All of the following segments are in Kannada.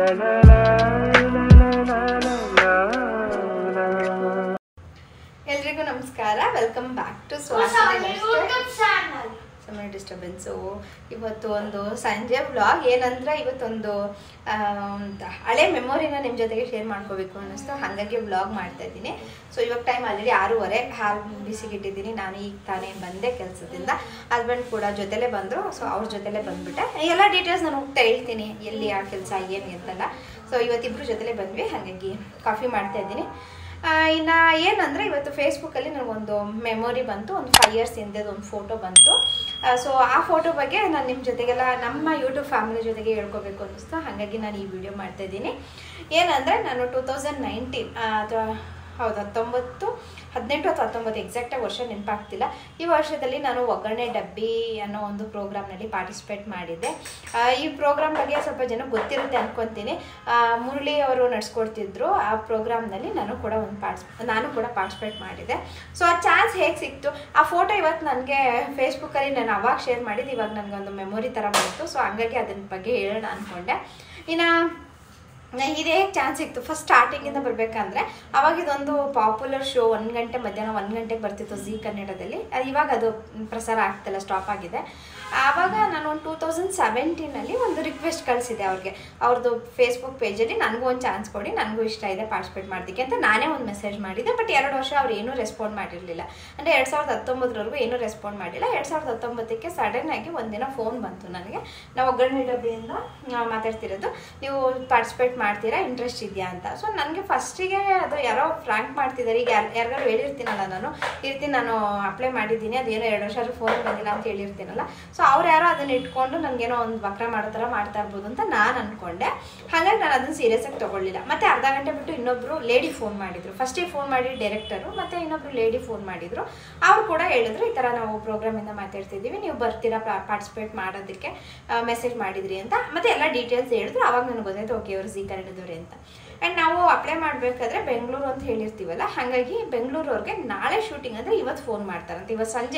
ಎಲ್ರಿಗೂ ನಮಸ್ಕಾರ, welcome back to Samaya disturbance. ಇವತ್ತು ಒಂದು ಸಂಜೆ ವ್ಲಾಗ್ ಏನಂದ್ರೆ, ಇವತ್ತೊಂದು ಹಳೆ ಮೆಮೊರಿನ ನಿಮ್ಮ ಜೊತೆಗೆ ಶೇರ್ ಮಾಡ್ಕೋಬೇಕು ಅನ್ನಿಸ್ತು, ಹಾಗಾಗಿ ವ್ಲಾಗ್ ಮಾಡ್ತಾ ಇದ್ದೀನಿ. ಸೊ ಇವಾಗ ಟೈಮ್ ಆಲ್ರೆಡಿ 6:30, ಹಾಲು ಬಿಸಿಗಿಟ್ಟಿದ್ದೀನಿ. ನಾನು ಈಗ ತಾನೇ ಬಂದೆ ಕೆಲಸದಿಂದ. ಹಸ್ಬೆಂಡ್ ಕೂಡ ಜೊತೆಲೇ ಬಂದರು. ಸೊ ಅವ್ರ ಜೊತೆಲೇ ಬಂದುಬಿಟ್ಟೆ. ಎಲ್ಲ ಡೀಟೇಲ್ಸ್ ನಾನು ಹೋಗ್ತಾ ಹೇಳ್ತೀನಿ, ಎಲ್ಲಿ ಆ ಕೆಲಸ ಏನು ಎಂತೆಲ್ಲ. ಸೊ ಇವತ್ತಿಬ್ಬರು ಜೊತೆಲೇ ಬಂದ್ವಿ, ಹಾಗಾಗಿ ಕಾಫಿ ಮಾಡ್ತಾ ಇದ್ದೀನಿ. ಇನ್ನು ಏನಂದರೆ, ಇವತ್ತು ಫೇಸ್ಬುಕ್ಕಲ್ಲಿ ನನಗೊಂದು ಮೆಮೊರಿ ಬಂತು. ಒಂದು 5 years ಹಿಂದೆದು ಒಂದು ಫೋಟೋ ಬಂತು. ಸೊ ಆ ಫೋಟೋ ಬಗ್ಗೆ ನಾನು ನಿಮ್ಮ ಜೊತೆಗೆಲ್ಲ ನಮ್ಮ ಯೂಟ್ಯೂಬ್ ಫ್ಯಾಮಿಲಿ ಜೊತೆಗೆ ಹೇಳ್ಕೋಬೇಕು ಅನ್ನಿಸ್ತು, ಹಾಗಾಗಿ ನಾನು ಈ ವಿಡಿಯೋ ಮಾಡ್ತಾಯಿದ್ದೀನಿ. ಏನಂದರೆ, ನಾನು 2019 ಅಥವಾ ಹೌದು 18 ಅಥವಾ 19 ಎಕ್ಸಾಕ್ಟಾಗಿ ವರ್ಷ ನೆನಪಾಗ್ತಿಲ್ಲ. ಈ ವರ್ಷದಲ್ಲಿ ನಾನು ಒಗ್ಗರಣೆ ಡಬ್ಬಿ ಅನ್ನೋ ಒಂದು ಪ್ರೋಗ್ರಾಮ್ನಲ್ಲಿ ಪಾರ್ಟಿಸಿಪೇಟ್ ಮಾಡಿದ್ದೆ. ಈ ಪ್ರೋಗ್ರಾಮ್ ಬಗ್ಗೆ ಸ್ವಲ್ಪ ಜನ ಗೊತ್ತಿರುತ್ತೆ ಅನ್ಕೊತೀನಿ. ಮುರಳಿ ಅವರು ನಡೆಸ್ಕೊಡ್ತಿದ್ರು ಆ ಪ್ರೋಗ್ರಾಮ್ನಲ್ಲಿ. ನಾನು ಕೂಡ ಪಾರ್ಟಿಸಿಪೇಟ್ ಮಾಡಿದ್ದೆ. ಸೊ ಆ ಚಾನ್ಸ್ ಹೇಗೆ ಸಿಕ್ತು, ಆ ಫೋಟೋ ಇವತ್ತು ನನಗೆ ಫೇಸ್ಬುಕ್ಕಲ್ಲಿ ನಾನು ಅವಾಗ ಶೇರ್ ಮಾಡಿದ್ದು, ಇವಾಗ ನನಗೊಂದು ಮೆಮೊರಿ ಥರ ಬಂತು. ಸೊ ಹಂಗಾಗಿ ಅದ್ರ ಬಗ್ಗೆ ಹೇಳೋಣ ಅಂದ್ಕೊಂಡೆ. ಇನ್ನು ಇದೇ ಚಾನ್ಸ್ ಸಿಕ್ತು. ಫಸ್ಟ್ ಸ್ಟಾರ್ಟಿಂಗಿಂದ ಬರಬೇಕಂದ್ರೆ, ಅವಾಗ ಇದೊಂದು ಪಾಪ್ಯುಲರ್ ಶೋ, 1 ಗಂಟೆ ಮಧ್ಯಾಹ್ನ 1 ಗಂಟೆಗೆ ಬರ್ತಿತ್ತು ಜೀ ಕನ್ನಡದಲ್ಲಿ. ಇವಾಗ ಅದು ಪ್ರಸಾರ ಆಗ್ತಿಲ್ಲ, ಸ್ಟಾಪ್ ಆಗಿದೆ. ಆವಾಗ ನಾನು 2017 ಒಂದು ರಿಕ್ವೆಸ್ಟ್ ಕಳಿಸಿದೆ ಅವ್ರಿಗೆ, ಅವ್ರದ್ದು ಫೇಸ್ಬುಕ್ ಪೇಜಲ್ಲಿ ನನಗೂ ಒಂದು ಚಾನ್ಸ್ ಕೊಡಿ, ನನಗೂ ಇಷ್ಟ ಇದೆ ಪಾರ್ಟಿಸಿಪೇಟ್ ಮಾಡ್ಲಿಕ್ಕೆ ಅಂತ ನಾನೇ ಒಂದು ಮೆಸೇಜ್ ಮಾಡಿದ್ದೆ. ಬಟ್ 2 ವರ್ಷ ಅವ್ರು ಏನೂ ರೆಸ್ಪಾಂಡ್ ಮಾಡಿರಲಿಲ್ಲ. ಅಂದರೆ 2019ವರೆಗೂ ಏನೂ ರೆಸ್ಪಾಂಡ್ ಮಾಡಿಲ್ಲ. 2019ಕ್ಕೆ ಸಡನ್ನಾಗಿ ಒಂದಿನ ಫೋನ್ ಬಂತು ನನಗೆ. ನಾವು ಒಗ್ಗರಣೆ ಡಬ್ಬಿಯಿಂದ ಮಾತಾಡ್ತಿರೋದು, ನೀವು ಪಾರ್ಟಿಸಿಪೇಟ್ ಮಾಡ್ತೀರಾ, ಇಂಟ್ರೆಸ್ಟ್ ಇದೆಯಾ ಅಂತ. ಸೊ ನನಗೆ ಫಸ್ಟಿಗೆ ಅದು ಯಾರೋ ಫ್ರಾಂಕ್ ಮಾಡ್ತಿದ್ದಾರೆ. ಈಗ ಯಾರಿಗಾರು ಹೇಳಿರ್ತೀನಲ್ಲ, ನಾನು ಅಪ್ಲೈ ಮಾಡಿದ್ದೀನಿ, ಅದೇನೋ 2 ವರ್ಷ ಫೋನ್ ಬಂದಿಲ್ಲ ಅಂತ ಹೇಳಿರ್ತೀನಲ್ಲ. ಸೊ ಅವ್ರು ಯಾರೋ ಅದನ್ನ ಇಟ್ಕೊಂಡು ನನಗೇನೋ ಒಂದು ವಕ್ರ ಮಾಡೋ ಥರ ಮಾಡ್ತಾ ಇರ್ಬೋದು ಅಂತ ನಾನು ಅಂದ್ಕೊಂಡೆ. ಹಾಗಾಗಿ ನಾನು ಅದನ್ನು ಸೀರಿಯಸ್ಸಾಗಿ ತೊಗೊಳ್ಳಿಲ್ಲ. ಮತ್ತು ಅರ್ಧ ಗಂಟೆ ಬಿಟ್ಟು ಇನ್ನೊಬ್ಬರು ಲೇಡಿ ಫೋನ್ ಮಾಡಿದರು. ಫಸ್ಟಿಗೆ ಫೋನ್ ಮಾಡಿ ಡೈರೆಕ್ಟರು, ಮತ್ತು ಇನ್ನೊಬ್ರು ಲೇಡಿ ಫೋನ್ ಮಾಡಿದರು. ಅವ್ರು ಕೂಡ ಹೇಳಿದ್ರು, ಈ ಥರ ನಾವು ಪ್ರೋಗ್ರಾಮಿಂದ ಮಾತಾಡ್ತಿದ್ದೀವಿ, ನೀವು ಬರ್ತೀರಾ ಪಾರ್ಟಿಸಿಪೇಟ್ ಮಾಡೋದಕ್ಕೆ, ಮೆಸೇಜ್ ಮಾಡಿದ್ರಿ ಅಂತ. ಮತ್ತು ಎಲ್ಲ ಡೀಟೇಲ್ಸ್ ಹೇಳಿದ್ರು. ಆವಾಗ ನನಗೆ ಗೊತ್ತಾಯ್ತು, ಓಕೆ ಇವರು ಜೀ ಕನ್ನಡದವ್ರೆ ಅಂತ. ಆ್ಯಂಡ್ ನಾವು ಅಪ್ಲೈ ಮಾಡಬೇಕಾದ್ರೆ ಬೆಂಗಳೂರು ಅಂತ ಹೇಳಿರ್ತೀವಲ್ಲ, ಹಾಗಾಗಿ ಬೆಂಗಳೂರವ್ರಿಗೆ ನಾಳೆ ಶೂಟಿಂಗ್ ಅಂದರೆ ಇವತ್ತು ಫೋನ್ ಮಾಡ್ತಾರಂತೆ.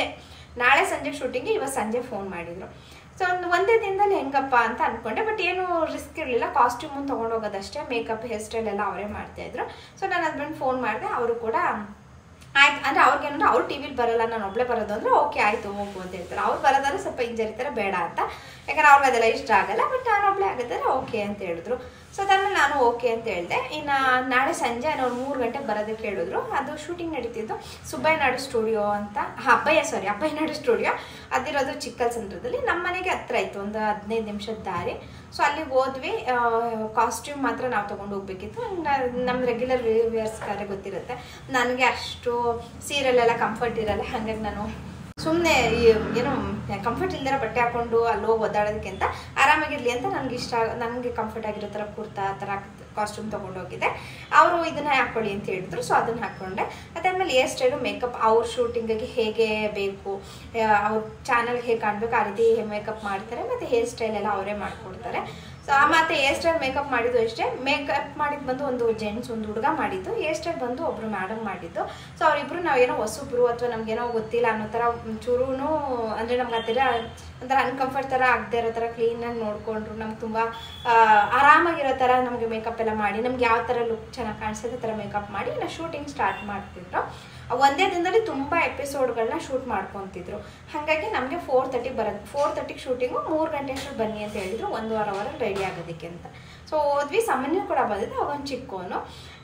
ನಾಳೆ ಸಂಜೆ ಶೂಟಿಂಗ್ಗೆ ಇವತ್ತು ಸಂಜೆ ಫೋನ್ ಮಾಡಿದರು. ಸೊ ಒಂದೇ ದಿನದಲ್ಲಿ ಹೆಂಗಪ್ಪ ಅಂತ ಅಂದ್ಕೊಂಡೆ. ಬಟ್ ಏನು ರಿಸ್ಕ್ ಇರಲಿಲ್ಲ, ಕಾಸ್ಟ್ಯೂಮನ್ನು ತೊಗೊಂಡೋಗೋದಷ್ಟೇ, ಮೇಕಪ್ ಹೇರ್ ಸ್ಟೈಲ್ ಎಲ್ಲ ಅವರೇ ಮಾಡ್ತಾಯಿದ್ರು. ಸೊ ನನ್ನ ಹಸ್ಬೆಂಡ್ ಫೋನ್ ಮಾಡಿದೆ, ಅವರು ಕೂಡ ಆಯ್ತು ಅಂದರೆ ಅವ್ರಿಗೇನಂದ್ರೆ ಅವ್ರು ಟಿ ವಿಲಿ ಬರೋಲ್ಲ, ನಾನು ಒಬ್ಬಳೇ ಬರೋದು ಅಂದರೆ ಓಕೆ ಆಯಿತು ಹೋಗು ಅಂತ ಹೇಳ್ತಾರೆ. ಅವ್ರು ಬರೋದಾದ್ರೆ ಸ್ವಲ್ಪ ಹಿಂಜರಿತಾರೆ, ಬೇಡ ಅಂತ. ಯಾಕಂದ್ರೆ ಅವ್ರಿಗೆ ಅದೆಲ್ಲ ಇಷ್ಟ ಆಗಲ್ಲ. ಬಟ್ ನಾನು ಒಬ್ಬಳೇ ಆಗಿದ್ದರೆ ಓಕೆ ಅಂತ ಹೇಳಿದ್ರು. ಸೊ ಅದಾದ್ಮೇಲೆ ನಾನು ಓಕೆ ಅಂತ ಹೇಳಿದೆ. ಇನ್ನು ನಾಳೆ ಸಂಜೆ ಅವ್ರು 3 ಗಂಟೆಗೆ ಬರೋದಕ್ಕೆ ಹೇಳಿದ್ರು. ಅದು ಶೂಟಿಂಗ್ ನಡೀತಿದ್ದು ಸುಬ್ಬಯ್ಯನಾಡು ಸ್ಟುಡಿಯೋ ಅಂತ, ಅಬ್ಬಯ್ಯನಾಡು ಸ್ಟುಡಿಯೋ ಅದಿರೋದು ಚಿಕ್ಕಲ್ಸಂದ್ರದಲ್ಲಿ. ನಮ್ಮ ಮನೆಗೆ ಹತ್ರ ಇತ್ತು, ಒಂದು 15 ನಿಮಿಷದ ದಾರಿ. ಸೊ ಅಲ್ಲಿಗೆ ಹೋದ್ವಿ. ಕಾಸ್ಟ್ಯೂಮ್ ಮಾತ್ರ ನಾವು ತೊಗೊಂಡು ಹೋಗ್ಬೇಕಿತ್ತು. ನಮ್ಮ ರೆಗ್ಯುಲರ್ ವೇರ್ಸ್ಗಾರೆ ಗೊತ್ತಿರುತ್ತೆ, ನನಗೆ ಅಷ್ಟು ಸೀರೆಲೆಲ್ಲ ಕಂಫರ್ಟ್ ಇರಲ್ಲ. ಹಾಗಾಗಿ ನಾನು ಸುಮ್ಮನೆ ಏನೋ ಕಂಫರ್ಟ್ ಇಲ್ದಿರೋ ಬಟ್ಟೆ ಹಾಕ್ಕೊಂಡು ಅಲ್ಲಿ ಹೋಗಿ ಓದಾಡೋದಕ್ಕಿಂತ ಆರಾಮಾಗಿರಲಿ ಅಂತ ನನಗೆ ಕಂಫರ್ಟ್ ಆಗಿರೋ ಥರ ಕುರ್ತಾ ಆ ಥರ ಕಾಸ್ಟ್ಯೂಮ್ ತೊಗೊಂಡೋಗಿದ್ದೆ. ಅವರು ಇದನ್ನ ಹಾಕ್ಕೊಳ್ಳಿ ಅಂತ ಹೇಳಿದ್ರು. ಸೊ ಅದನ್ನು ಹಾಕ್ಕೊಂಡೆ. ಅದಾದಮೇಲೆ ಹೇರ್ ಸ್ಟೈಲು, ಮೇಕಪ್ ಅವ್ರ ಶೂಟಿಂಗಿಗೆ ಹೇಗೆ ಬೇಕು, ಅವ್ರ ಚಾನಲ್ಗೆ ಹೇಗೆ ಕಾಣಬೇಕು ಆ ರೀತಿ ಮೇಕಪ್ ಮಾಡ್ತಾರೆ. ಮತ್ತು ಹೇರ್ ಸ್ಟೈಲ್ ಎಲ್ಲ ಅವರೇ ಮಾಡಿಕೊಡ್ತಾರೆ. ಸೊ ಮತ್ತು ಹೇರ್ ಸ್ಟೈಲ್ ಮೇಕಪ್ ಮಾಡಿದ್ದು ಅಷ್ಟೇ. ಮೇಕಪ್ ಮಾಡಿದ್ದು ಬಂದು ಒಂದು ಜೆಂಟ್ಸ್, ಒಂದು ಹುಡುಗ ಮಾಡಿದ್ದು. ಹೇರ್ ಸ್ಟೈಲ್ ಬಂದು ಒಬ್ಬರು ಮೇಡಮ್ ಮಾಡಿದ್ದು. ಸೊ ಅವರಿಬ್ಬರು ನಾವೇನೋ ಹೊಸಬ್ರು ಅಥವಾ ನಮಗೇನೋ ಗೊತ್ತಿಲ್ಲ ಅನ್ನೋ ಥರ ಚೂರೂ ಅಂದರೆ ನಮ್ಗೆ ಆ ಥರ ಒಂಥರ ಅನ್ಕಂಫರ್ಟ್ ಥರ ಆಗದೆ ಇರೋ ಥರ ಕ್ಲೀನಾಗಿ ನೋಡಿಕೊಂಡ್ರು. ನಮ್ಗೆ ತುಂಬ ಆರಾಮಾಗಿರೋ ಥರ ನಮಗೆ ಮೇಕಪ್ ಎಲ್ಲ ಮಾಡಿ, ನಮ್ಗೆ ಯಾವ ಥರ ಲುಕ್ ಚೆನ್ನಾಗಿ ಕಾಣಿಸುತ್ತೆ ಆ ಥರ ಮೇಕಪ್ ಮಾಡಿ ನಾವು ಶೂಟಿಂಗ್ ಸ್ಟಾರ್ಟ್ ಮಾಡ್ತಿದ್ರು. ಒಂದೇ ದಿನದಲ್ಲಿ ತುಂಬ ಎಪಿಸೋಡ್ಗಳನ್ನ ಶೂಟ್ ಮಾಡ್ಕೊತಿದ್ರು. ಹಾಗಾಗಿ ನಮಗೆ 4:30ಗೆ ಶೂಟಿಂಗು, 3 ಗಂಟೆಷ್ಟು ಬನ್ನಿ ಅಂತ ಹೇಳಿದ್ರು, 1.5 hour ರೆಡಿ ಆಗೋದಕ್ಕೆ ಅಂತ. ಸೊ ಹೋದ್ವಿ. ಸಾಮಾನ್ಯ ಕೂಡ ಬಂದಿದ್ದು, ಅವಾಗೊಂದು ಚಿಕ್ಕವನು.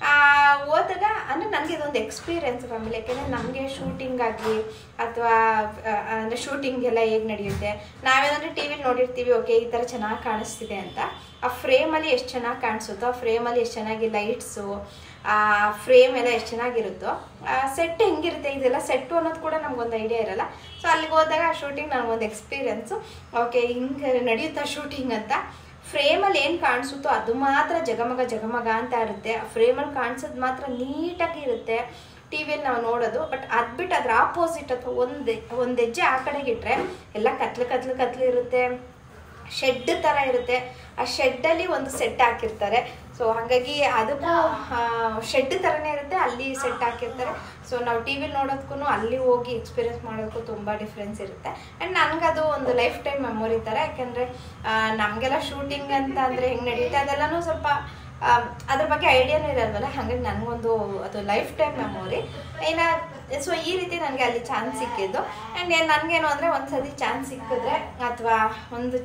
ಹೋದಾಗ ಅಂದರೆ ನನಗೆ ಇದೊಂದು ಎಕ್ಸ್ಪೀರಿಯೆನ್ಸ್ ಫ್ಯಾಮಿಲಿ. ಯಾಕೆಂದರೆ ನಮಗೆ ಶೂಟಿಂಗ್ ಆಗಲಿ ಅಥವಾ ಅಂದರೆ ಶೂಟಿಂಗ್ ಎಲ್ಲ ಹೇಗೆ ನಡೆಯುತ್ತೆ, ನಾವೇನಂದರೆ ಟಿ ವಿಲಿ ನೋಡಿರ್ತೀವಿ, ಓಕೆ ಈ ಥರ ಚೆನ್ನಾಗಿ ಕಾಣಿಸ್ತಿದೆ ಅಂತ. ಆ ಫ್ರೇಮಲ್ಲಿ ಎಷ್ಟು ಚೆನ್ನಾಗಿ ಕಾಣಿಸುತ್ತೋ, ಆ ಫ್ರೇಮಲ್ಲಿ ಎಷ್ಟು ಚೆನ್ನಾಗಿ ಲೈಟ್ಸು, ಆ ಫ್ರೇಮ್ ಎಲ್ಲ ಎಷ್ಟು ಚೆನ್ನಾಗಿರುತ್ತೋ, ಸೆಟ್ ಹೆಂಗಿರುತ್ತೆ, ಇದೆಲ್ಲ ಸೆಟ್ಟು ಅನ್ನೋದು ಕೂಡ ನಮಗೊಂದು ಐಡಿಯಾ ಇರಲ್ಲ. ಸೊ ಅಲ್ಲಿಗೆ ಹೋದಾಗ ಆ ಶೂಟಿಂಗ್ ನನಗೊಂದು ಎಕ್ಸ್ಪೀರಿಯೆನ್ಸು. ಓಕೆ ಹಿಂಗೆ ನಡೆಯುತ್ತಾ ಶೂಟಿಂಗ್ ಅಂತ. ಫ್ರೇಮಲ್ಲಿ ಏನು ಕಾಣಿಸುತ್ತೋ ಅದು ಮಾತ್ರ ಜಗಮಗ ಅಂತ ಇರುತ್ತೆ. ಆ ಫ್ರೇಮಲ್ಲಿ ಕಾಣಿಸೋದು ಮಾತ್ರ ನೀಟಾಗಿ ಇರುತ್ತೆ ಟಿ ವಿಯಲ್ಲಿ ನಾವು ನೋಡೋದು. ಬಟ್ ಅದು ಬಿಟ್ಟು ಅದ್ರ ಆಪೋಸಿಟ್ ಅಥವಾ ಒಂದು ಹೆಜ್ಜೆ ಆ ಕಡೆಗೆ ಇಟ್ಟರೆ ಎಲ್ಲ ಕತ್ಲು ಇರುತ್ತೆ, ಶೆಡ್ ಥರ ಇರುತ್ತೆ. ಆ ಶೆಡ್ಡಲ್ಲಿ ಒಂದು ಸೆಟ್ ಹಾಕಿರ್ತಾರೆ. ಸೊ ಹಾಗಾಗಿ ಅದಕ್ಕೂ ಶೆಡ್ ಥರನೇ ಇರುತ್ತೆ, ಅಲ್ಲಿ ಸೆಟ್ ಹಾಕಿರ್ತಾರೆ. ಸೊ ನಾವು ಟಿ ವಿಲಿ ನೋಡೋದಕ್ಕೂ ಅಲ್ಲಿ ಹೋಗಿ ಎಕ್ಸ್ಪೀರಿಯನ್ಸ್ ಮಾಡೋದಕ್ಕೂ ತುಂಬ ಡಿಫ್ರೆನ್ಸ್ ಇರುತ್ತೆ. ಆ್ಯಂಡ್ ನನಗದು ಒಂದು ಲೈಫ್ ಟೈಮ್ ಮೆಮೊರಿ ಥರ. ಯಾಕೆಂದರೆ ನಮಗೆಲ್ಲ ಶೂಟಿಂಗ್ ಅಂತ ಅಂದರೆ ಹೆಂಗೆ ನಡೆಯುತ್ತೆ ಅದೆಲ್ಲನೂ ಸ್ವಲ್ಪ ಅದ್ರ ಬಗ್ಗೆ ಐಡಿಯಾನೂ ಇರಲ್ವಲ್ಲ, ಹಾಗಾಗಿ ನನಗೊಂದು ಅದು ಲೈಫ್ ಟೈಮ್ ಮೆಮೊರಿ. ಸೊ ಈ ರೀತಿ ನನಗೆ ಅಲ್ಲಿ ಚಾನ್ಸ್ ಸಿಕ್ಕಿದ್ದು. ಆ್ಯಂಡ್ ನನಗೇನು ಅಂದರೆ ಒಂದ್ಸತಿ ಚಾನ್ಸ್ ಸಿಕ್ಕಿದ್ರೆ ಅಥವಾ ಒಂದು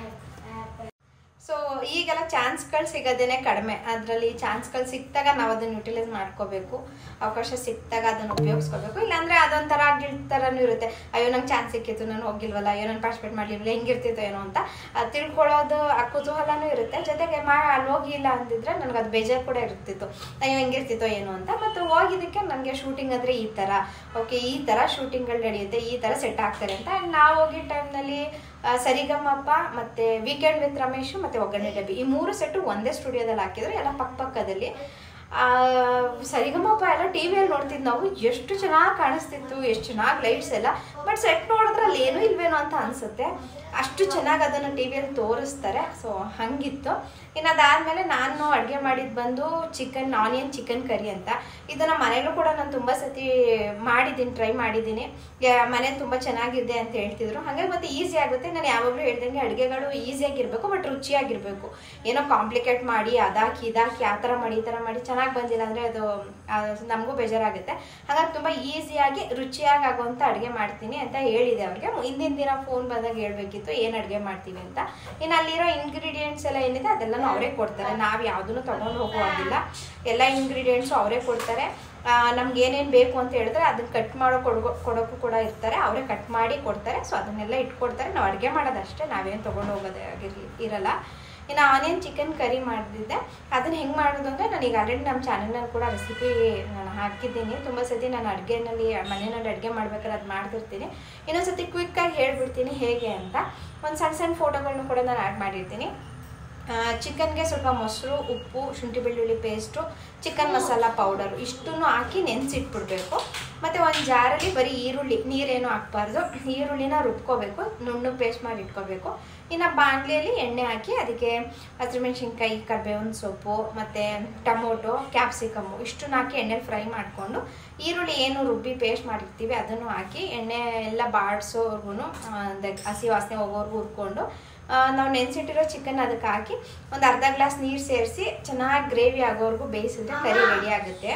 ಸೊ ಈಗೆಲ್ಲ ಚಾನ್ಸ್ಗಳು ಸಿಗೋದೇನೆ ಕಡಿಮೆ. ಅದರಲ್ಲಿ ಚಾನ್ಸ್ಗಳು ಸಿಕ್ಕಿದಾಗ ನಾವು ಅದನ್ನು ಯುಟಿಲೈಸ್ ಮಾಡ್ಕೋಬೇಕು, ಅವಕಾಶ ಸಿಕ್ಕಿದಾಗ ಅದನ್ನು ಉಪಯೋಗಿಸ್ಕೋಬೇಕು. ಇಲ್ಲಾಂದರೆ ಅದೊಂಥರ ಗಿಲ್ಟ್ ಥರನೂ ಇರುತ್ತೆ, ಅಯ್ಯೋ ನಂಗೆ ಚಾನ್ಸ್ ಸಿಕ್ಕಿತ್ತು ನಾನು ಹೋಗಿಲ್ವಲ್ಲ, ಅಯ್ಯೋ ನಾನು ಪಾರ್ಟಿಸಿಪೇಟ್ ಮಾಡಲಿಲ್ಲ, ಹೆಂಗಿರ್ತಿತ್ತೋ ಏನೋ ಅಂತ ತಿಳ್ಕೊಳ್ಳೋದು ಕುತೂಹಲನೂ ಇರುತ್ತೆ. ಜೊತೆಗೆ ಅಲ್ಲಿ ಹೋಗಿಲ್ಲ ಅಂದಿದ್ರೆ ನನಗೆ ಅದು ಬೇಜಾರು ಕೂಡ ಇರ್ತಿತ್ತು, ಅಯ್ಯೋ ಹೆಂಗಿರ್ತಿತ್ತೋ ಏನೋ ಅಂತ. ಮತ್ತು ಹೋಗಿದ್ದಕ್ಕೆ ನನಗೆ ಶೂಟಿಂಗ್ ಅಂದರೆ ಈ ಥರ, ಓಕೆ ಈ ಥರ ಶೂಟಿಂಗ್ಗಳು ನಡೆಯುತ್ತೆ, ಈ ಥರ ಸೆಟ್ ಆಗ್ತಾರೆ ಅಂತ. ಆ್ಯಂಡ್ ನಾವು ಹೋಗಿದ್ದ ಟೈಮ್ನಲ್ಲಿ ಸರಿಗಮಪ್ಪ ಮತ್ತು ವೀಕೆಂಡ್ ವಿತ್ ರಮೇಶ್ ಮತ್ತು ಒಗ್ಗರಣೆ ಡಬ್ಬಿ ಈ 3 ಸೆಟ್ಟು ಒಂದೇ ಸ್ಟುಡಿಯೋದಲ್ಲಿ ಹಾಕಿದ್ರು, ಎಲ್ಲ ಪಕ್ಕದಲ್ಲಿ. ಸರಿಗಮಪ್ಪ ಎಲ್ಲ ಟಿ ವಿಯಲ್ಲಿ ನೋಡ್ತಿದ್ದು ನಾವು, ಎಷ್ಟು ಚೆನ್ನಾಗಿ ಕಾಣಿಸ್ತಿತ್ತು, ಎಷ್ಟು ಚೆನ್ನಾಗಿ ಲೈಟ್ಸ್ ಎಲ್ಲ. ಬಟ್ ಸೆಟ್ ನೋಡಿದ್ರೆ ಅಲ್ಲಿ ಏನೂ ಇಲ್ವೇನೋ ಅಂತ ಅನಿಸುತ್ತೆ, ಅಷ್ಟು ಚೆನ್ನಾಗಿ ಅದನ್ನು ಟಿ ವಿಯಲ್ಲಿ ತೋರಿಸ್ತಾರೆ. ಸೊ ಹಾಗಿತ್ತು. ಇನ್ನು ಅದಾದಮೇಲೆ ನಾನು ಅಡುಗೆ ಮಾಡಿದ್ದು ಬಂದು ಆನಿಯನ್ ಚಿಕನ್ ಕರಿ ಅಂತ. ಇದನ್ನು ಮನೇಲೂ ಕೂಡ ನಾನು ತುಂಬ ಸತಿ ಮಾಡಿದ್ದೀನಿ, ಟ್ರೈ ಮಾಡಿದ್ದೀನಿ. ಮನೇಲಿ ತುಂಬ ಚೆನ್ನಾಗಿದೆ ಅಂತ ಹೇಳ್ತಿದ್ರು. ಹಾಗಾಗಿ ಮತ್ತು ಈಸಿ ಆಗುತ್ತೆ. ನಾನು ಯಾವಾಗಲೂ ಹೇಳ್ದಂಗೆ ಅಡುಗೆಗಳು ಈಸಿಯಾಗಿರಬೇಕು, ಬಟ್ ರುಚಿಯಾಗಿರಬೇಕು. ಏನೋ ಕಾಂಪ್ಲಿಕೇಟ್ ಮಾಡಿ ಅದಾಕಿ ಇದಾಕಿ ಆ ಥರ ಮಾಡಿ ಈ ಥರ ಮಾಡಿ ಚೆನ್ನಾಗಿ ಬಂದಿಲ್ಲ ಅಂದರೆ ಅದು ನಮಗೂ ಬೇಜಾರಾಗುತ್ತೆ. ಹಾಗಾಗಿ ತುಂಬ ಈಸಿಯಾಗಿ ರುಚಿಯಾಗಿ ಆಗುವಂಥ ಅಡುಗೆ ಮಾಡ್ತೀನಿ ಅಂತ ಹೇಳಿದೆ ಅವ್ರಿಗೆ. ಹಿಂದಿನ ದಿನ ಫೋನ್ ಬಂದಾಗ ಹೇಳ್ಬೇಕಿತ್ತು ಏನು ಅಡುಗೆ ಮಾಡ್ತೀವಿ ಅಂತ. ಇನ್ನು ಅಲ್ಲಿರೋ ಇಂಗ್ರೀಡಿಯೆಂಟ್ಸ್ ಎಲ್ಲ ಏನಿದೆ ಅದೆಲ್ಲನೂ ಅವರೇ ಕೊಡ್ತಾರೆ, ನಾವು ಯಾವುದನ್ನು ತೊಗೊಂಡು ಹೋಗುವಾಗಿಲ್ಲ. ಎಲ್ಲ ಇಂಗ್ರೀಡಿಯೆಂಟ್ಸು ಅವರೇ ಕೊಡ್ತಾರೆ. ನಮ್ಗೆ ಏನೇನು ಬೇಕು ಅಂತ ಹೇಳಿದ್ರೆ ಅದನ್ನ ಕಟ್ ಮಾಡೋ ಕೊಡೋಕ್ಕೂ ಕೂಡ ಇರ್ತಾರೆ, ಅವರೇ ಕಟ್ ಮಾಡಿ ಕೊಡ್ತಾರೆ. ಸೊ ಅದನ್ನೆಲ್ಲ ಇಟ್ಕೊಡ್ತಾರೆ, ನಾವು ಅಡುಗೆ ಮಾಡೋದಷ್ಟೇ, ನಾವೇನು ತೊಗೊಂಡು ಇರಲ್ಲ. ಇನ್ನು ಆನಿಯನ್ ಚಿಕನ್ ಕರಿ ಮಾಡಿದ್ದೆ. ಅದನ್ನು ಹೆಂಗೆ ಮಾಡೋದು ಅಂದರೆ ನಾನೀಗ ಆಲ್ರೆಡಿ ನಮ್ಮ ಚಾನಲ್ನಲ್ಲಿ ಕೂಡ ರೆಸಿಪಿ ನಾನು ಹಾಕಿದ್ದೀನಿ. ತುಂಬ ಸತಿ ನಾನು ಮನೆಯಲ್ಲಿ ಅಡುಗೆ ಮಾಡ್ಬೇಕಾದ್ರೆ ಅದು ಮಾಡ್ತಿರ್ತೀನಿ. ಇನ್ನೊಂದು ಸತಿ ಕ್ವಿಕ್ಕಾಗಿ ಹೇಳ್ಬಿಡ್ತೀನಿ ಹೇಗೆ ಅಂತ. ಒಂದು ಸಣ್ಣ ಫೋಟೋಗಳನ್ನೂ ಕೂಡ ನಾನು ಆ್ಯಡ್ ಮಾಡಿರ್ತೀನಿ. ಚಿಕನ್ಗೆ ಸ್ವಲ್ಪ ಮೊಸರು, ಉಪ್ಪು, ಶುಂಠಿ ಬೆಳ್ಳುಳ್ಳಿ ಪೇಸ್ಟು, ಚಿಕನ್ ಮಸಾಲ ಪೌಡರು ಇಷ್ಟನ್ನು ಹಾಕಿ ನೆನೆಸಿಟ್ಬಿಡ್ಬೇಕು. ಮತ್ತು ಒಂದು ಜಾರಲ್ಲಿ ಬರೀ ಈರುಳ್ಳಿ, ನೀರೇನು ಹಾಕ್ಬಾರ್ದು, ಈರುಳ್ಳಿನ ರುಬ್ಕೋಬೇಕು, ನುಣ್ಣು ಪೇಸ್ಟ್ ಮಾಡಿ ಇಟ್ಕೋಬೇಕು. ಇನ್ನು ಬಾಣಲೆಯಲ್ಲಿ ಎಣ್ಣೆ ಹಾಕಿ ಅದಕ್ಕೆ ಹಸಿಮೆಣ್ಸಿನ್ಕಾಯಿ, ಕರಿಬೇವಿನ ಸೊಪ್ಪು ಮತ್ತು ಟೊಮೊಟೊ, ಕ್ಯಾಪ್ಸಿಕಮ್ಮು ಇಷ್ಟನ್ನು ಹಾಕಿ ಎಣ್ಣೆಲಿ ಫ್ರೈ ಮಾಡಿಕೊಂಡು ಈರುಳ್ಳಿ ಏನು ರುಬ್ಬಿ ಪೇಸ್ಟ್ ಮಾಡಿರ್ತೀವಿ ಅದನ್ನು ಹಾಕಿ ಎಣ್ಣೆ ಎಲ್ಲ ಬಾಡಿಸೋರ್ಗು ಹಸಿ ವಾಸನೆ ಹೋಗೋರ್ಗು ಹುರ್ಕೊಂಡು ನಾವು ನೆನೆಸಿಟ್ಟಿರೋ ಚಿಕನ್ ಅದಕ್ಕೆ ಹಾಕಿ ಒಂದು ಅರ್ಧ ಗ್ಲಾಸ್ ನೀರು ಸೇರಿಸಿ ಚೆನ್ನಾಗಿ ಗ್ರೇವಿ ಆಗೋವರೆಗೂ ಬೇಯಿಸಿದ್ರೆ ಕರಿ ರೆಡಿ ಆಗುತ್ತೆ.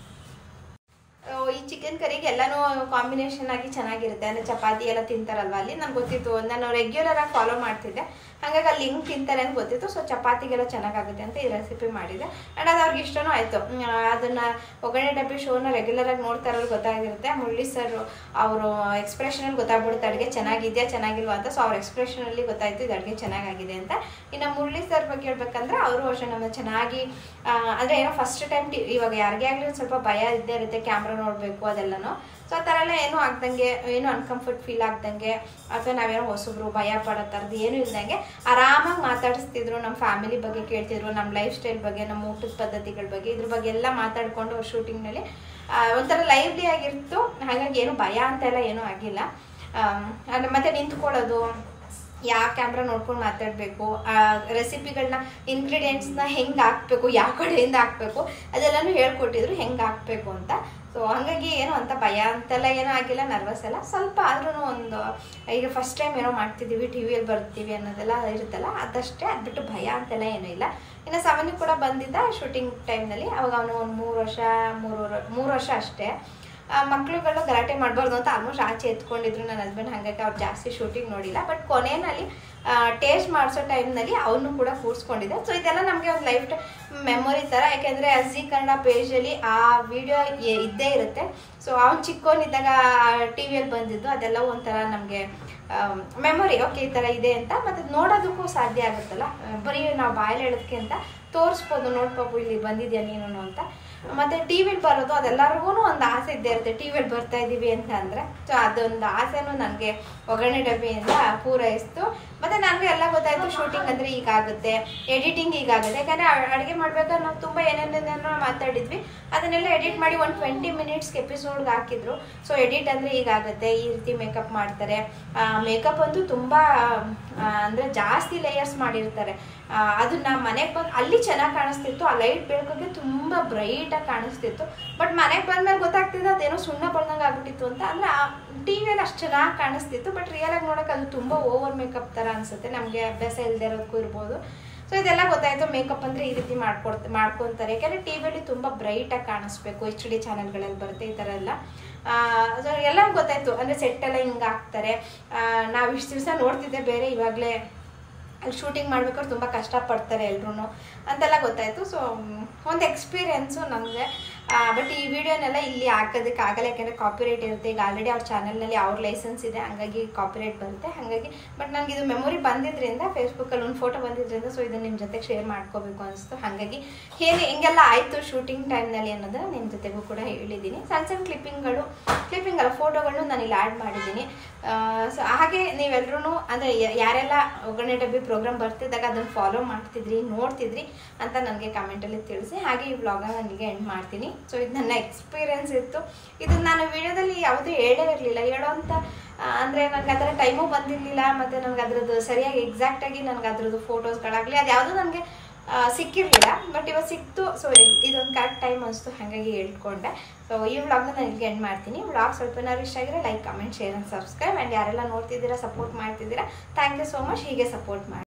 ಈ ಚಿಕನ್ ಕರಿಗೆ ಎಲ್ಲನೂ ಕಾಂಬಿನೇಷನ್ ಆಗಿ ಚೆನ್ನಾಗಿರುತ್ತೆ. ಅಂದರೆ ಚಪಾತಿ ಎಲ್ಲ ತಿಂತಾರಲ್ವ, ಅಲ್ಲಿ ನನಗೆ ಗೊತ್ತಿತ್ತು, ನಾನು ರೆಗ್ಯುಲರ್ ಆಗಿ ಫಾಲೋ ಮಾಡ್ತಿದ್ದೆ, ಹಾಗಾಗಿ ಅಲ್ಲಿ ಹೆಂಗೆ ತಿಂತಾರೆ ಅಂತ ಗೊತ್ತಿತ್ತು. ಸೊ ಚಪಾತಿಗೆಲ್ಲ ಚೆನ್ನಾಗಾಗುತ್ತೆ ಅಂತ ಈ ರೆಸಿಪಿ ಮಾಡಿದೆ. ಆ್ಯಂಡ್ ಅದು ಅವ್ರಿಗೆ ಇಷ್ಟನೂ ಆಯಿತು. ಅದನ್ನು ಒಗ್ಗರಣೆ ಡಬ್ಬಿ ಶೋನ ರೆಗ್ಯುಲರ್ ಆಗಿ ನೋಡ್ತಾ ಇರೋರು ಗೊತ್ತಾಗಿರುತ್ತೆ. ಮುರಳಿ ಸರ್ ಅವರು ಎಕ್ಸ್ಪ್ರೆಷನಲ್ಲಿ ಗೊತ್ತಾಗ್ಬಿಡುತ್ತೆ ಅಡುಗೆ ಚೆನ್ನಾಗಿದೆಯಾ ಚೆನ್ನಾಗಿಲ್ವಾ ಅಂತ. ಸೊ ಅವ್ರ ಎಕ್ಸ್ಪ್ರೆಷನಲ್ಲಿ ಗೊತ್ತಾಯಿತು ಇದು ಅಡುಗೆ ಚೆನ್ನಾಗಾಗಿದೆ ಅಂತ. ಇನ್ನು ಮುರಳಿ ಸರ್ ಬಗ್ಗೆ ಹೇಳ್ಬೇಕಂದ್ರೆ ಅವರು ಅಷ್ಟೇ ನಮ್ಮನ್ನು ಚೆನ್ನಾಗಿ, ಅಂದರೆ ಏನೋ ಫಸ್ಟ್ ಟೈಮ್ ಇವಾಗ ಯಾರಿಗೇ ಆಗಲಿ ಒಂದು ಸ್ವಲ್ಪ ಭಯ ಇದ್ದೇ ಇರುತ್ತೆ, ಕ್ಯಾಮ್ರಾ ನೋಡಬೇಕು ಅದೆಲ್ಲನೂ. ಸೊ ಆ ಥರ ಎಲ್ಲ ಏನೂ ಆಗ್ದಂಗೆ, ಏನೂ ಅನ್ಕಂಫರ್ಟ್ ಫೀಲ್ ಆಗ್ದಂಗೆ ಅಥವಾ ನಾವೇನೋ ಹೊಸಬ್ರು ಭಯ ಪಡೋ ಥರದ್ದು ಏನೂ ಇಲ್ದಂಗೆ ಆರಾಮಾಗಿ ಮಾತಾಡಿಸ್ತಿದ್ರು. ನಮ್ಮ ಫ್ಯಾಮಿಲಿ ಬಗ್ಗೆ ಕೇಳ್ತಿದ್ರು, ನಮ್ಮ ಲೈಫ್ ಸ್ಟೈಲ್ ಬಗ್ಗೆ, ನಮ್ಮ ಊಟದ ಪದ್ಧತಿಗಳ ಬಗ್ಗೆ, ಇದ್ರ ಬಗ್ಗೆ ಎಲ್ಲ ಮಾತಾಡಿಕೊಂಡು ಅವ್ರ ಶೂಟಿಂಗ್ನಲ್ಲಿ ಒಂಥರ ಲೈವ್ಲಿ ಆಗಿರ್ತು. ಹಾಗಾಗಿ ಏನು ಭಯ ಅಂತೆಲ್ಲ ಏನೂ ಆಗಿಲ್ಲ. ಮತ್ತು ನಿಂತ್ಕೊಳ್ಳೋದು, ಯಾವ ಕ್ಯಾಮ್ರಾ ನೋಡ್ಕೊಂಡು ಮಾತಾಡಬೇಕು, ರೆಸಿಪಿಗಳನ್ನ ಇಂಗ್ರೀಡಿಯೆಂಟ್ಸ್ನ ಹೆಂಗೆ ಹಾಕಬೇಕು, ಯಾವ ಕಡೆಯಿಂದ ಹಾಕಬೇಕು ಅದೆಲ್ಲನೂ ಹೇಳ್ಕೊಟ್ಟಿದ್ರು ಹೆಂಗೆ ಹಾಕಬೇಕು ಅಂತ. ಸೊ ಹಾಗಾಗಿ ಏನೋ ಅಂತ ಭಯ ಅಂತೆಲ್ಲ ಏನೂ ಆಗಿಲ್ಲ, ನರ್ವಸ್ ಎಲ್ಲ ಸ್ವಲ್ಪ ಆದ್ರೂ ಒಂದು ಈಗ ಫಸ್ಟ್ ಟೈಮ್ ಏನೋ ಮಾಡ್ತಿದ್ದೀವಿ, ಟಿ ವಿಯಲ್ಲಿ ಬರ್ತೀವಿ ಅನ್ನೋದೆಲ್ಲ ಇರುತ್ತಲ್ಲ ಅದಷ್ಟೇ, ಅದು ಬಿಟ್ಟು ಭಯ ಅಂತೆಲ್ಲ ಏನೂ ಇಲ್ಲ. ಇನ್ನು ಸವನಿ ಕೂಡ ಬಂದಿದ್ದ ಶೂಟಿಂಗ್ ಟೈಮ್ನಲ್ಲಿ. ಅವಾಗ ಅವನು ಒಂದು 3 ವರ್ಷ ಅಷ್ಟೇ. ಮಕ್ಕಳುಗಳು ಗಲಾಟೆ ಮಾಡಬಾರ್ದು ಅಂತ ಆಲ್ಮೋಸ್ಟ್ ಆಚೆ ಎತ್ಕೊಂಡಿದ್ರು ನನ್ನ ಹಸ್ಬೆಂಡ್, ಹಾಗಾಗಿ ಅವ್ರು ಜಾಸ್ತಿ ಶೂಟಿಂಗ್ ನೋಡಿಲ್ಲ. ಬಟ್ ಕೊನೆಯಲ್ಲಿ ಟೇಸ್ಟ್ ಮಾಡಿಸೋ ಟೈಮ್ನಲ್ಲಿ ಅವನು ಕೂಡ ಕೂರಿಸ್ಕೊಂಡಿದ್ದೆ. ಸೊ ಇದೆಲ್ಲ ನಮಗೆ ಒಂದು ಲೈಫ್ ಮೆಮೊರಿ ಥರ, ಯಾಕೆಂದರೆ ಜೀ ಕನ್ನಡ ಪೇಜಲ್ಲಿ ಆ ವಿಡಿಯೋ ಇದ್ದೇ ಇರುತ್ತೆ. ಸೊ ಅವ್ನು ಚಿಕ್ಕವನಿದ್ದಾಗ ಟಿ ವಿಯಲ್ಲಿ ಬಂದಿದ್ದು ಅದೆಲ್ಲ ಒಂಥರ ನಮಗೆ ಮೆಮೊರಿ. ಓಕೆ ಈ ಥರ ಇದೆ ಅಂತ, ಮತ್ತು ನೋಡೋದಕ್ಕೂ ಸಾಧ್ಯ ಆಗುತ್ತಲ್ಲ, ಬರೀ ನಾವು ಬಾಯಲ್ಲಿ ಹೇಳೋದಕ್ಕೆ ಅಂತ ತೋರಿಸ್ಬೋದು, ನೋಡ್ಪಾಪು ಇಲ್ಲಿ ಬಂದಿದ್ಯಾ ನೀನು ಅಂತ. ಮತ್ತು ಟಿ ವಿಲಿ ಬರೋದು ಅದೆಲ್ಲರಿಗೂ ಒಂದು ಆಸೆ ಇದ್ದೇ ಇರುತ್ತೆ, ಟಿ ವಿಯಲ್ಲಿ ಬರ್ತಾ ಇದ್ದೀವಿ ಅಂತ ಅಂದರೆ. ಸೊ ಅದೊಂದು ಆಸೆನೂ ನನಗೆ ಒಗ್ಗರಣೆ ಡಬ್ಬಿಯಿಂದ ಪೂರೈಸ್ತು. ಮತ್ತು ನನಗೆ ಎಲ್ಲ ಗೊತ್ತಾಯಿತು ಶೂಟಿಂಗ್ ಅಂದರೆ ಹೀಗಾಗುತ್ತೆ, ಎಡಿಟಿಂಗ್ ಹೀಗಾಗುತ್ತೆ. ಯಾಕಂದರೆ ಅಡುಗೆ ಮಾಡ್ಬೇಕಾದ್ರೆ ನಾವು ತುಂಬ ಏನೇನೇನೋ ಮಾತಾಡಿದ್ವಿ, ಅದನ್ನೆಲ್ಲ ಎಡಿಟ್ ಮಾಡಿ ಒಂದು 20 ಮಿನಿಟ್ಸ್ಗೆ ಎಪಿಸೋಡ್ಗೆ ಹಾಕಿದ್ರು. ಸೊ ಎಡಿಟ್ ಅಂದರೆ ಹೀಗಾಗುತ್ತೆ, ಈ ರೀತಿ ಮೇಕಪ್ ಮಾಡ್ತಾರೆ. ಮೇಕಪ್ ಅಂತೂ ತುಂಬ ಅಂದರೆ ಜಾಸ್ತಿ ಲೇಯರ್ಸ್ ಮಾಡಿರ್ತಾರೆ. ಅದನ್ನ ಮನೆಗೆ ಬಂದು ಅಲ್ಲಿ ಚೆನ್ನಾಗಿ ಕಾಣಿಸ್ತಿತ್ತು, ಆ ಲೈಟ್ ಬೆಳಕಿಗೆ ತುಂಬ ಬ್ರೈಟಾಗಿ ಕಾಣಿಸ್ತಿತ್ತು. ಬಟ್ ಮನೆಗೆ ಬಂದ್ಮೇಲೆ ಗೊತ್ತಾಗ್ತಿದ್ದು ಅದೇನೋ ಸುಣ್ಣ ಬಳ್ದಂಗೆ ಆಗ್ಬಿಟ್ಟಿತ್ತು ಅಂತ. ಅಂದರೆ ಟಿ ವಿಯಲ್ಲಿ ಅಷ್ಟು ಚೆನ್ನಾಗಿ ಕಾಣಿಸ್ತಿತ್ತು, ಬಟ್ ರಿಯಲಾಗಿ ನೋಡೋಕೆ ಅದು ತುಂಬ ಓವರ್ ಮೇಕಪ್ ಥರ ಅನಿಸುತ್ತೆ, ನಮಗೆ ಅಭ್ಯಾಸ ಇಲ್ಲದೆ ಇರೋದಕ್ಕೂ ಇರ್ಬೋದು. ಸೊ ಇದೆಲ್ಲ ಗೊತ್ತಾಯಿತು, ಮೇಕಪ್ ಅಂದರೆ ಈ ರೀತಿ ಮಾಡ್ಕೊತಾರೆ. ಯಾಕೆಂದರೆ ಟಿ ವಿಯಲ್ಲಿ ತುಂಬ ಬ್ರೈಟಾಗಿ ಕಾಣಿಸ್ಬೇಕು, HD ಚಾನಲ್ಗಳಲ್ಲಿ ಬರುತ್ತೆ ಈ ಥರ ಎಲ್ಲ. ಸೊ ಎಲ್ಲ ಗೊತ್ತಾಯಿತು, ಅಂದರೆ ಸೆಟ್ಟೆಲ್ಲ ಹಿಂಗೆ ಹಾಕ್ತಾರೆ. ನಾವು ಇಷ್ಟು ದಿವಸ ನೋಡ್ತಿದ್ದೆ ಬೇರೆ, ಇವಾಗಲೇ ಅಲ್ಲಿ ಶೂಟಿಂಗ್ ಮಾಡ್ಬೇಕಾದ್ರೆ ತುಂಬ ಕಷ್ಟಪಡ್ತಾರೆ ಎಲ್ರೂ ಅಂತೆಲ್ಲ ಗೊತ್ತಾಯಿತು. ಸೊ ಒಂದು ಎಕ್ಸ್ಪೀರಿಯೆನ್ಸು ನಮಗೆ. ಬಟ್ ಈ ವಿಡಿಯೋನೆಲ್ಲ ಇಲ್ಲಿ ಹಾಕೋದಕ್ಕೆ ಆಗಲ್ಲ, ಯಾಕೆಂದರೆ ಕಾಪಿರೈಟ್ ಇರುತ್ತೆ. ಈಗ ಆಲ್ರೆಡಿ ಅವ್ರ ಚಾನಲ್ನಲ್ಲಿ ಅವ್ರ ಲೈಸೆನ್ಸ್ ಇದೆ, ಹಾಗಾಗಿ ಕಾಪಿರೈಟ್ ಬರುತ್ತೆ. ಹಾಗಾಗಿ ಬಟ್ ನನಗೆ ಇದು ಮೆಮೊರಿ ಬಂದಿದ್ದರಿಂದ, ಫೇಸ್ಬುಕ್ಕಲ್ಲಿ ಒಂದು ಫೋಟೋ ಬಂದಿದ್ದರಿಂದ, ಸೊ ಇದನ್ನು ನಿಮ್ಮ ಜೊತೆಗೆ ಶೇರ್ ಮಾಡ್ಕೋಬೇಕು ಅನಿಸ್ತು. ಹಾಗಾಗಿ ಹೆಂಗೆಲ್ಲ ಆಯಿತು ಶೂಟಿಂಗ್ ಟೈಮ್ನಲ್ಲಿ ಅನ್ನೋದನ್ನು ನಿಮ್ಮ ಜೊತೆಗೂ ಕೂಡ ಹೇಳಿದ್ದೀನಿ. ಸಣ್ಣ ಕ್ಲಿಪ್ಪಿಂಗಲ್ಲ ಫೋಟೋಗಳನ್ನು ನಾನು ಇಲ್ಲಿ ಆ್ಯಡ್ ಮಾಡಿದ್ದೀನಿ. ಸೊ ಹಾಗೆ ನೀವೆಲ್ಲರೂ ಅಂದರೆ ಯಾರೆಲ್ಲ ಒಗ್ಗರಣೆ ಡಬ್ಬಿ ಪ್ರೋಗ್ರಾಮ್ ಬರ್ತಿದ್ದಾಗ ಅದನ್ನು ಫಾಲೋ ಮಾಡ್ತಿದ್ರಿ, ನೋಡ್ತಿದ್ರಿ ಅಂತ ನನಗೆ ಕಮೆಂಟಲ್ಲಿ ತಿಳಿಸಿ. ಹಾಗೆ ಈ ವ್ಲಾಗ್ನ ನನಗೆ ಎಂಡ್ ಮಾಡ್ತೀನಿ. ಸೊ ಇದು ನನ್ನ ಎಕ್ಸ್ಪೀರಿಯೆನ್ಸ್ ಇತ್ತು. ಇದನ್ನು ನಾನು ವಿಡಿಯೋದಲ್ಲಿ ಯಾವುದೂ ಹೇಳೇ ಇರಲಿಲ್ಲ, ಹೇಳೋವಂಥ ಅಂದರೆ ನನಗೆ ಅದರ ಟೈಮು ಬಂದಿರಲಿಲ್ಲ. ಮತ್ತು ನನಗೆ ಅದರದ್ದು ಸರಿಯಾಗಿ ಎಕ್ಸಾಕ್ಟಾಗಿ ನನಗೆ ಅದರದ್ದು ಫೋಟೋಸ್ಗಳಾಗಲಿ ಅದು ಯಾವುದೂ ನನಗೆ ಸಿಕ್ಕಿರಲಿಲ್ಲ. ಬಟ್ ಇವಾಗ ಸಿಕ್ತು. ಸೊ ಇದೊಂದು ಕರೆಕ್ಟ್ ಟೈಮ್ ಅನಿಸ್ತು, ಹಾಗಾಗಿ ಹೇಳ್ಕೊಂಡೆ. ಸೊ ಈ ವ್ಲಾಗ್ನ ನಾನು ಇಲ್ಲಿಗೆ ಎಂಡ್ ಮಾಡ್ತೀನಿ. ವ್ಲಾಗ್ ಸ್ವಲ್ಪ ಏನಾದ್ರು ಇಷ್ಟ ಆಗಿದ್ರೆ like, comment, share and subscribe. And ಯಾರೆಲ್ಲ ನೋಡ್ತಿದ್ದೀರಾ, ಸಪೋರ್ಟ್ ಮಾಡ್ತಿದ್ದೀರಾ, ಥ್ಯಾಂಕ್ ಯು ಸೋ ಮಚ್. ಹೀಗೆ ಸಪೋರ್ಟ್ ಮಾಡಿ.